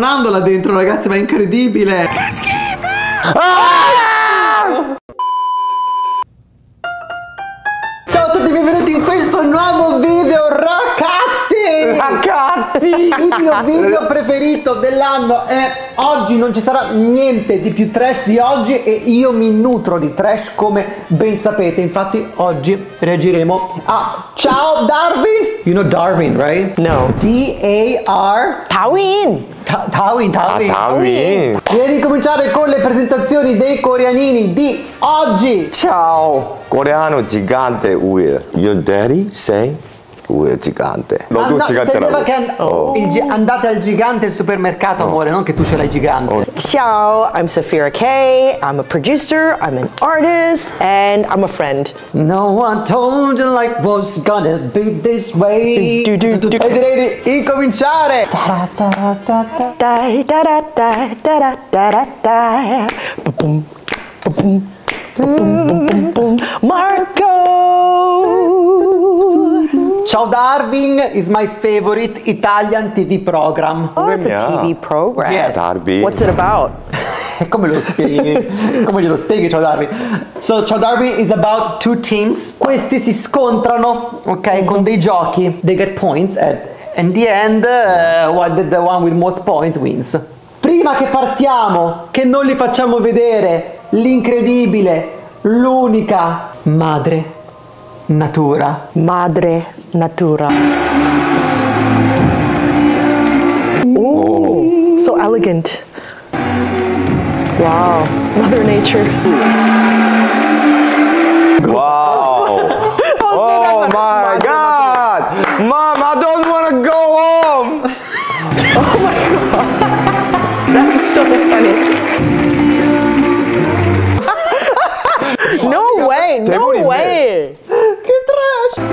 stronando là dentro, ragazzi, ma è incredibile. Che schifo! Ciao a tutti, benvenuti in questo nuovo video, ragazzi! Il mio video preferito dell'anno è oggi. Non ci sarà niente di più trash di oggi e io mi nutro di trash, come ben sapete. Infatti oggi reagiremo a Ciao Darwin. You know Darwin, right? No. D-A-R Darwin. Darwin. Darwin. Direi di cominciare con le presentazioni dei coreanini di oggi. Ciao. Coreano gigante Will. Your daddy say Will gigante. 너도 Intendeva gigante라고. che andate al gigante al supermercato, amore, non che tu ce l'hai gigante. Ciao, I'm Safira K. I'm a producer, I'm an artist, and I'm a friend. No one told you like was gonna be this way. Du, du, du, du. E direi di incominciare. Dai, da, da, da, da, da, da, da, da. Ba-boom, ba-boom, ba-boom, boom, boom, boom. Marco! Ciao Darwin is my favorite Italian TV program. Oh, it's a Yeah. TV program. Yes. Darwin. What's it about? Come lo spieghi? Come glielo spieghi, Ciao Darwin? So, Ciao Darwin is about two teams. Questi si scontrano, ok, con dei giochi. They get points and in the end, the one with most points wins. Prima che partiamo, che non li facciamo vedere, l'incredibile, l'unica madre natura. Madre Natura. Ooh, so elegant. Wow, Mother Nature. Wow. Oh my God. Mom, I don't want to go home. Oh my god, that's so funny. No way, no way. Che trash!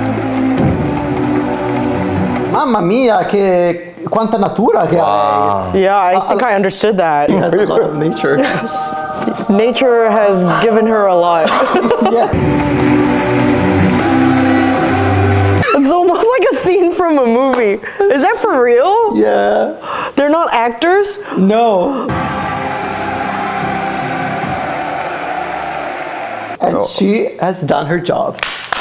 Mamma mia, che quanta natura che ha lei. Yeah, I think I understood that. She has a lot of nature. Nature has given her a lot. Yeah. It's almost like a scene from a movie. Is that for real? Yeah. They're not actors? No. And No. she has done her job.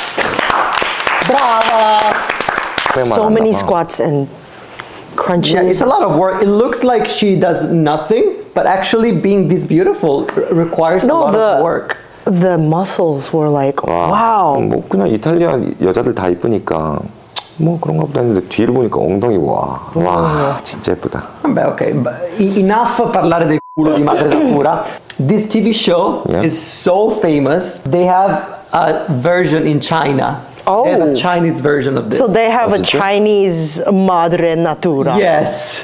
Brava! So many squats and crunches. Yeah, it's a lot of work. It looks like she does nothing, but actually being this beautiful requires a lot of work. The muscles were like, wow. 뭐 그냥 이탈리아 여자들 다 이쁘니까 뭐 그런가 보다 했는데 뒤를 보니까 엉덩이 와 진짜 예쁘다. Vabbè, ok, enough parlare del culo di madre natura. This TV show is so famous. They have a version in China. Oh. They have a Chinese version of this. So they have a 진짜? Chinese Madre Natura. Yes.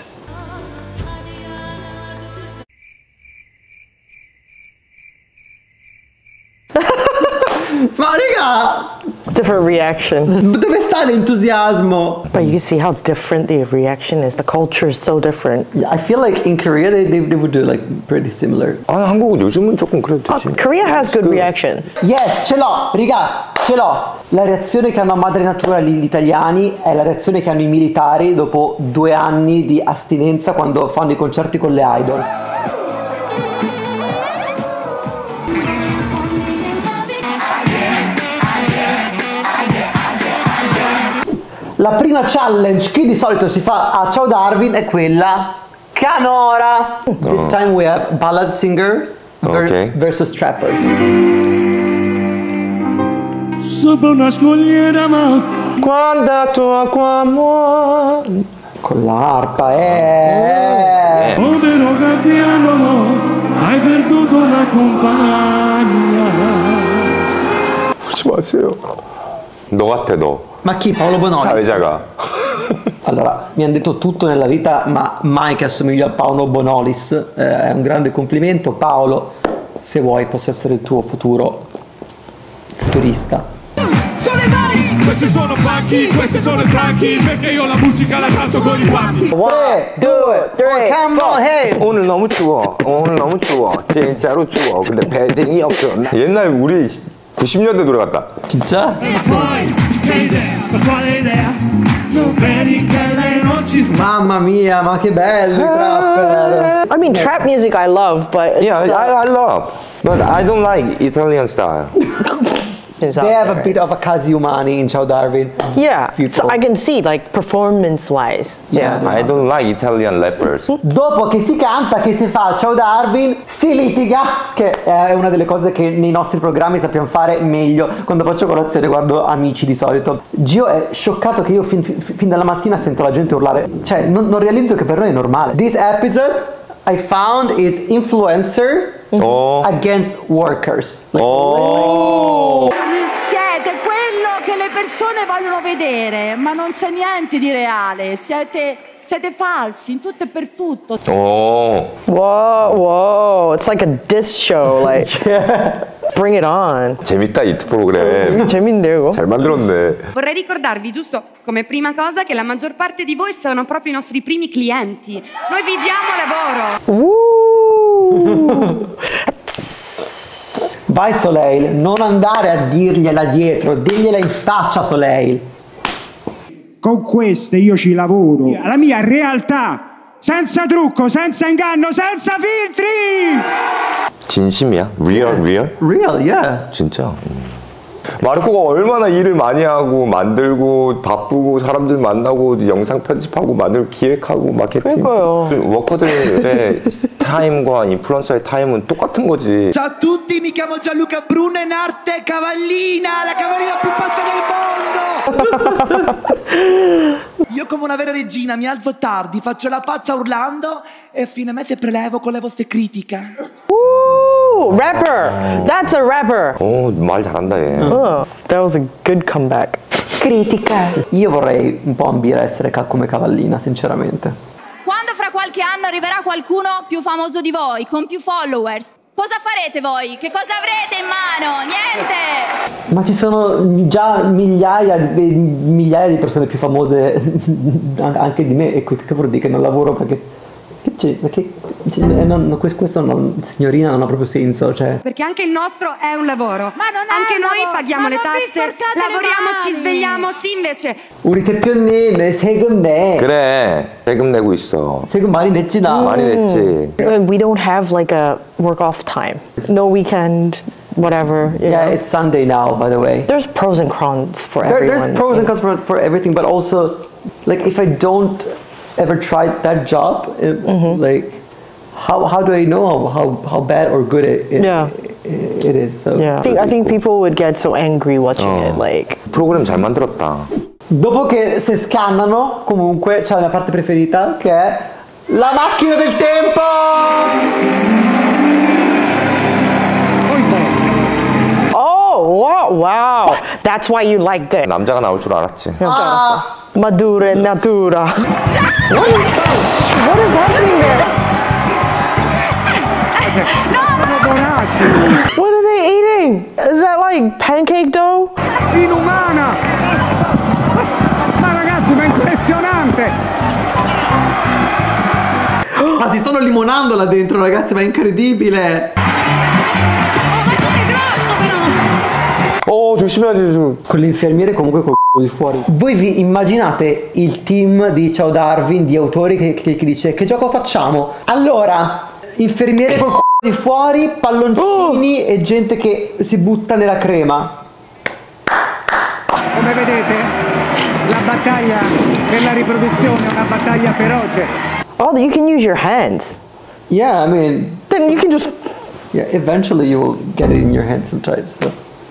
Ma raga, Different reaction. dove sta l'entusiasmo? But you see how different the reaction is. The culture is so different. I feel like in Korea they would do like pretty similar. 아 한국은 요즘은 조금 그래도 되지. Korea has good reaction. Yes, ce l'ho, raga, ce l'ho. La reazione che hanno a madre natura gli italiani è la reazione che hanno i militari dopo 2 anni di astinenza quando fanno i concerti con le idol. La prima challenge che di solito si fa a Ciao Darwin è quella canora. This time we have ballad singer versus trappers. Sopra una scogliera ma Quando tua amor. Con l'arpa, povero gabbiano hai perduto una compagna. 하지 마세요. 너 같아 너. Ma chi? Paolo Bonolis? 사회자가. Allora, mi hanno detto tutto nella vita, ma mai che assomiglio a Paolo Bonolis. È un grande complimento. Paolo, se vuoi, posso essere il tuo futurista. Questi sono pacchi, questi sono i tracchi, perché io la musica la faccio con i guanti. 1, 2, 3, Come on, hey! 오늘 너무 추워. 오늘 너무 추워. 진짜로 추워. 근데 패딩이 없어. 옛날 우리 90년대 노래 같다. 진짜? E poi, che idea, ma quale idea? Non vedi che lei non ci She's Mamma mia, ma che bello i trapper. I mean, trap music I love, but Yeah, I love, but I don't like Italian style. it's They out have a there. bit of a Casi Umani in Ciao Darwin. Yeah, so people. I can see like performance-wise. Yeah. I don't like Italian rappers. Dopo che si canta, che si fa Ciao Darwin, si litiga, che è una delle cose che nei nostri programmi sappiamo fare meglio. Quando faccio colazione guardo Amici di solito. Gio è scioccato che io fin dalla mattina sento la gente urlare. Cioè, non realizzo che per noi è normale. This episode I found is influencers Oh. against workers. Oh. Siete quello che le persone vogliono vedere, ma non c'è niente di reale. Siete falsi in tutto e per tutto. Oh. Whoa, it's like a diss show. Like, bring it on. 재밌다 이 프로그램. 재밌네요, 이거. 잘 만들었네. Vorrei ricordarvi, giusto come prima cosa, che la maggior parte di voi sono proprio i nostri primi clienti. Noi vi diamo lavoro. Vai Soleil, non andare a dirgliela dietro, digliela in faccia Soleil. Con queste io ci lavoro, la mia realtà, senza trucco, senza inganno, senza filtri! 진심이야? Real? Real, yeah. 진짜? 마르코가 얼마나 일을 많이 하고 만들고 바쁘고 사람들 만나고 영상 편집하고 만들고 기획하고 마케팅. 그러니까요. 워커들의 타임과 인플루언서의 타임은 똑같은 거지. Ciao a tutti, mi chiamo Gianluca Bruno in arte Cavallina, la cavallina più pazza del mondo! Io come una vera regina mi alzo tardi, faccio la pazza urlando e a fine mese prelevo con le vostre critiche. Rapper. That's a rapper. 말 잘한다 얘. That was a good comeback. Critica. Io vorrei un po' ambire a essere come Cavallina, sinceramente. Quando fra qualche anno arriverà qualcuno più famoso di voi, con più followers, cosa farete voi? Che cosa avrete in mano? Niente! Ma ci sono già migliaia di persone più famose anche di me, e che vuol dire che non lavoro perché... questo signorina non ha proprio senso, cioè. Perché anche il nostro è un lavoro. Ma non è anche un noi lavoro, paghiamo ma le non vi tasse, sporcate le lavoriamo, ci mani. svegliamo, sì invece. 우리 대표님 세금 내. 그래 세금 내고 있어. 세금 많이 냈지 나. 많이 냈지. We don't have like a work off time. No weekend, whatever. You Yeah, know? it's Sunday now, by the way. There's pros and cons for everyone. There's pros and cons for everything, but also, like, if I don't ever try that job, like, how do I know how bad or good it is? So. Yeah. I think people would get so angry watching it. Like, 프로그램 잘 만들었다. Dopo che si scannano, comunque c'è la mia parte preferita, che è la macchina del tempo! oh, wow. That's why you liked it. 남자가 나올 줄 알았지. Madura e natura. What is happening there? What are they eating? Is that like pancake dough? Inumana! Ma ragazzi, ma è impressionante! Ma si stanno limonando là dentro, ragazzi, ma è incredibile! 조심해야지. Con l'infermiere comunque col c***o di fuori. Voi vi immaginate il team di Ciao Darwin, di autori che dice che gioco facciamo? Allora, infermiere col c***o di fuori, palloncini e gente che si butta nella crema. Come vedete, la battaglia per la riproduzione è una battaglia feroce. Oh, you can use your hands. Yeah, I mean... Then you can just... Yeah, eventually you will get it in your hands sometimes, so...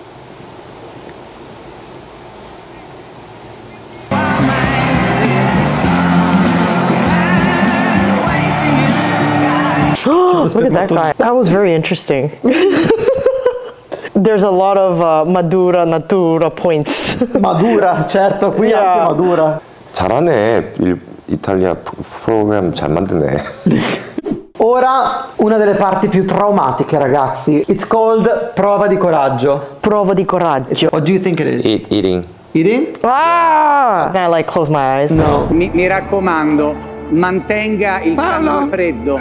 Look at that guy. That was very interesting. There's a lot of Madura Natura points. Madura, certo, qui Yeah. anche Madura. 잘하네. 이탈리아 프로그램 잘 만드네. Ora una delle parti più traumatiche, ragazzi. It's called prova di coraggio. Prova di coraggio. What do you think it is? Eating. Eating? Ah! Can I like close my eyes? No. Mi raccomando, mantenga il sangue freddo.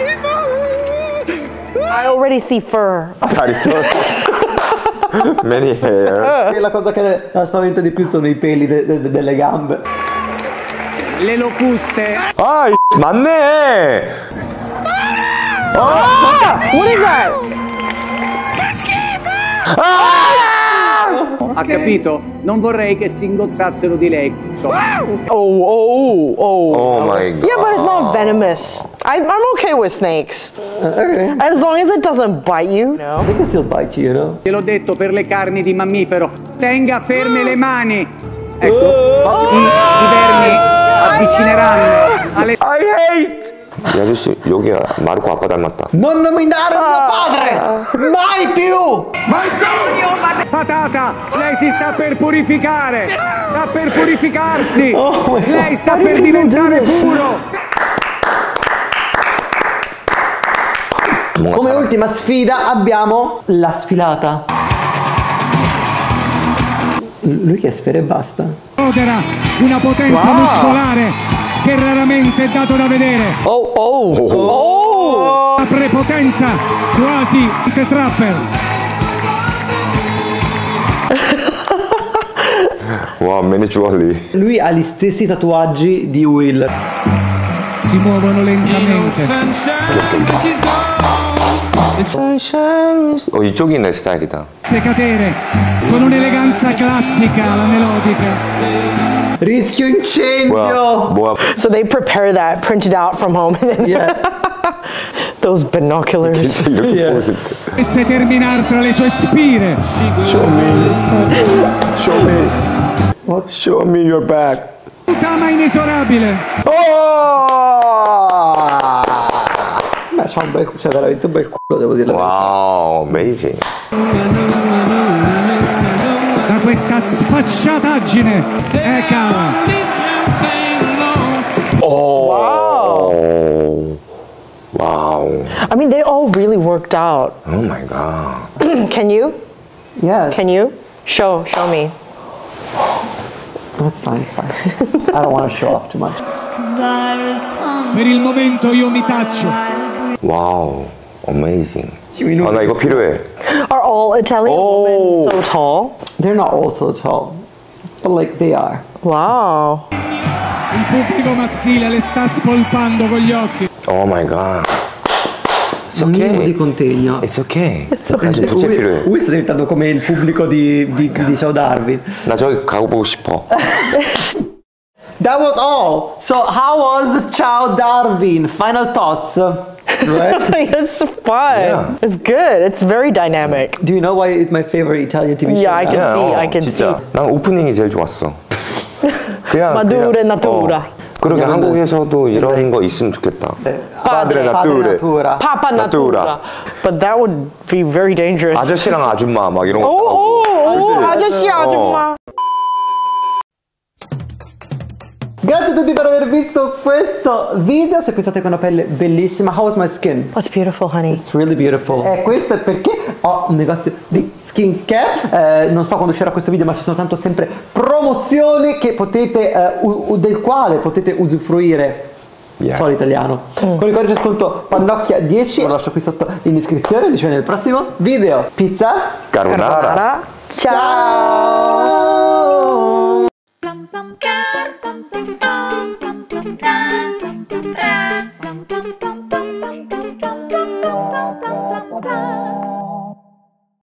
I already see fur. 다리 털. Many hair. E la cosa che la spaventa di più sono i peli delle gambe. le locuste. 아, 맞네. What is that? Ha capito? Non vorrei che si ingozzassero di lei. Oh my god. Yeah, but it's not venomous. I'm okay with snakes. Okay. As long as it doesn't bite you. They can still bite you, you know? Te l'ho detto per le carni di mammifero. Tenga ferme le mani. Ecco, i vermi avvicineranno alle... I hate. 이 아저씨 여기야 마르코 아빠 닮았다. Non nominare mio padre! Mai più! Patata, lei si sta per purificare. Sta per purificarsi. Lei sta per diventare puro. Come ultima sfida abbiamo la sfilata. Lui che sfera e basta. Sfodera una potenza muscolare che raramente è dato da vedere. La prepotenza quasi trapper. 와, many jewelry. Lui ha gli stessi tatuaggi di Will. Si muovono lentamente. 이쪽이 내 스타일이다. Secatere con un'eleganza classica alla melodica. Rischio incendio! 뭐야? So they prepare that, print it out from home. And then Yeah. those binoculars. 진짜 이렇게 Yeah. 보고 Dovesse terminare tra le sue spire. Show me. What? Show me your back. Tama inesorabile. Beh, c'ha veramente un bel culo, devo dire. Wow, amazing. Da questa sfacciataggine. Cava. Wow. I mean, they all really worked out. Oh my god. Can you? Yeah. Can you? Show me. It's fine, it's fine. I don't want to show off too much. Per il momento io mi taccio. Wow. Amazing. 아, 나 이거 필요해. Are all Italian women so tall? They're not all so tall, but like they are. Wow. Il pubblico maschile le sta spolpando con gli occhi. Oh my god. It's Un minimo di okay. contegno. It's okay. 나 지금 부채 필요해. Will sta diventando come il pubblico di Ciao Darwin. 나 저기 가보고 싶어. That was all. So how was Ciao Darwin? Final thoughts? Right? It's fun. Yeah. It's good. It's very dynamic. Do you know why it's my favorite Italian TV show? Yeah, I can now? see. I can 진짜. see. 난 오프닝이 제일 좋았어. 그냥 Madure natura. 그러게 한국에서도 이런 거 있으면 좋겠다. Padre natura. Papa natura. But that would be very dangerous. 아저씨랑 아줌마 막 이런 거. 아저씨 아줌마. Grazie a tutti per aver visto questo video. Se pensate che è una pelle bellissima, how was my skin? That's beautiful, honey. It's really beautiful. E questo è perché ho un negozio di skincare. Non so quando uscirà questo video, ma ci sono tanto sempre promozioni che potete, del quale potete usufruire. Yeah. Solo italiano. Con il codice sconto Pannocchia 10 lo lascio qui sotto in descrizione. Ci vediamo nel prossimo video. Pizza Carbonara. Ciao. Ciao!